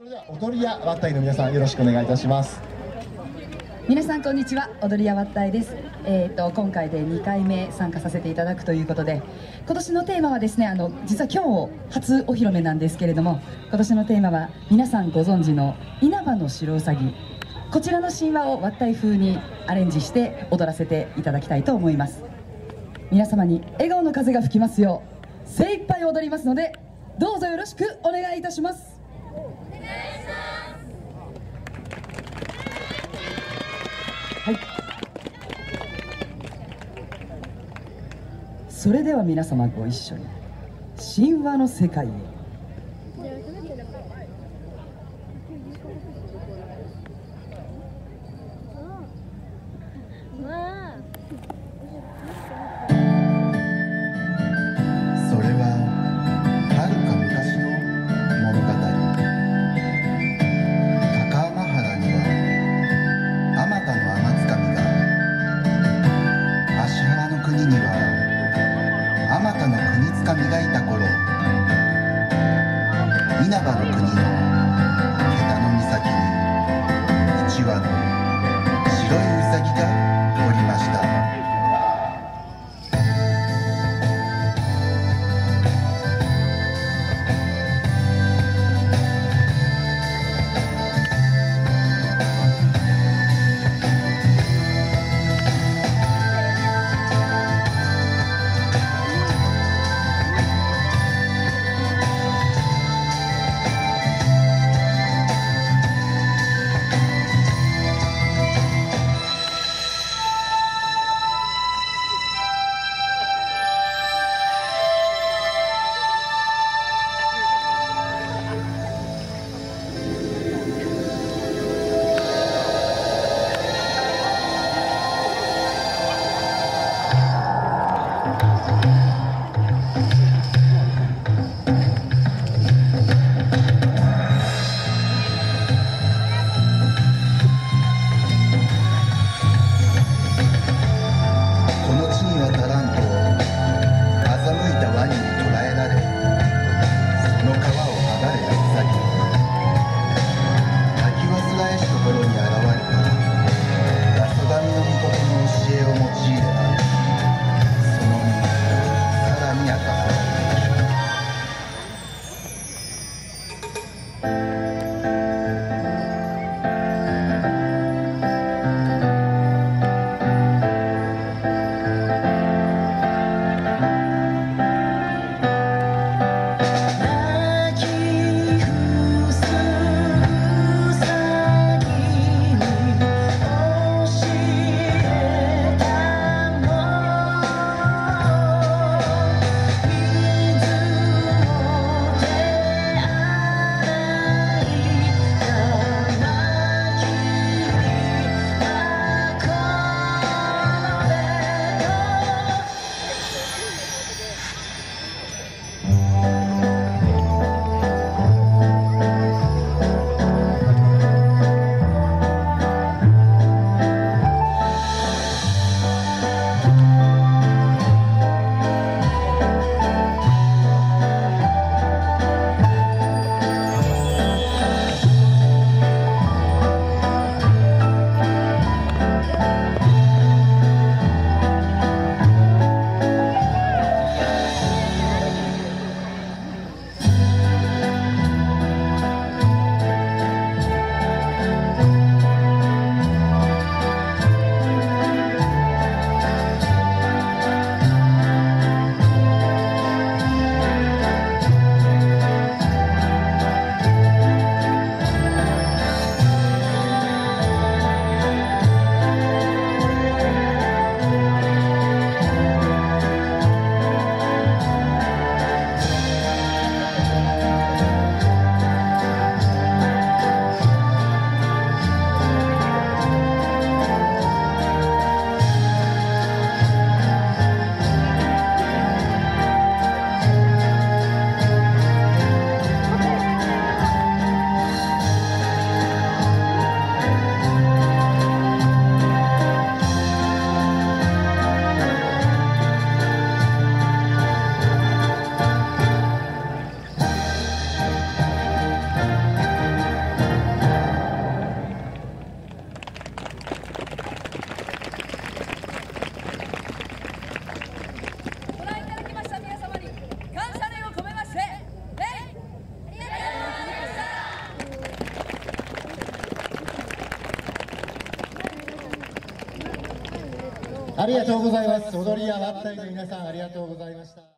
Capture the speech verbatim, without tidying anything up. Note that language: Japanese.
それでは踊り屋ワッタイの皆さん、よろしくお願いいたします。 皆さんこんにちは、踊り屋ワッタイです。えー、と今回でにかいめ参加させていただくということで、今年のテーマはですね、あの実は今日初お披露目なんですけれども、今年のテーマは皆さんご存知の稲葉の白うさぎ、こちらの神話をワッタイ風にアレンジして踊らせていただきたいと思います。皆様に笑顔の風が吹きますよう精一杯踊りますので、どうぞよろしくお願いいたします。はい、それでは皆様ご一緒に神話の世界へ。 それははるか昔の物語。高天原にはあまたの天つかみが、芦原の国にはあまたの国つかみがいた頃、稲葉の国の気多の岬に一羽の白いうさぎがおりました。 ありがとうございます。踊り屋ワッタイの皆さん、ありがとうございました。